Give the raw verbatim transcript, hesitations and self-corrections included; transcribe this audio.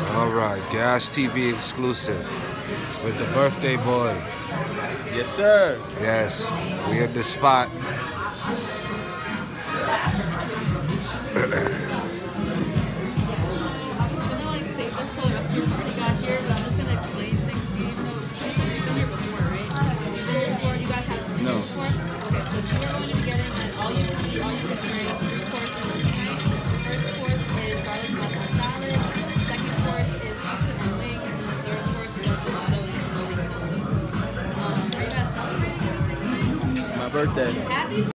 All right, Gas T V exclusive with the birthday boy. Yes, sir. Yes, we at the spot. My birthday.